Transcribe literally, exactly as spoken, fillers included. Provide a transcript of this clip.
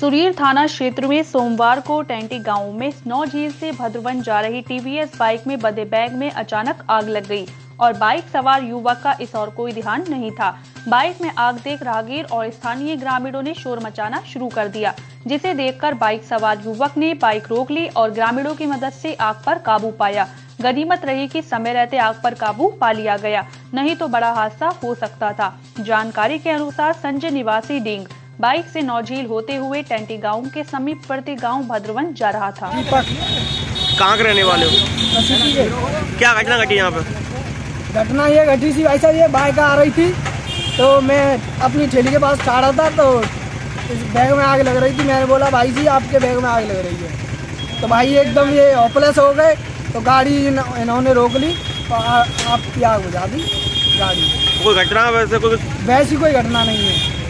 सुरीर थाना क्षेत्र में सोमवार को टेंटी गांव में नौ झील से भद्रवन जा रही टीवीएस बाइक में बंधे बैग में अचानक आग लग गई और बाइक सवार युवक का इस और कोई ध्यान नहीं था। बाइक में आग देख राहगीर और स्थानीय ग्रामीणों ने शोर मचाना शुरू कर दिया, जिसे देखकर बाइक सवार युवक ने बाइक रोक ली और ग्रामीणों की मदद से आग पर काबू पाया। गनीमत रही कि समय रहते आग पर काबू पा लिया गया, नहीं तो बड़ा हादसा हो सकता था। जानकारी के अनुसार संजय निवासी डींग बाइक से नौझील होते हुए टेंटी गांव के समीपवर्ती गांव भद्रवन जा रहा था। कहाँ के रहने वाले हो? क्या घटना घटी यहाँ पे? घटना ये घटी सी भाई साहब, ये बाइक आ रही थी तो मैं अपनी ठेली के पास खड़ा था तो इस बैग में आग लग रही थी। मैंने बोला भाई जी आपके बैग में आग लग रही है, तो भाई एकदम ये होपलेस हो गए तो गाड़ी इन्होंने रोक ली और आपकी आग बुझा दी गाड़ी। कोई घटना वैसे कोई वैसी कोई घटना नहीं है।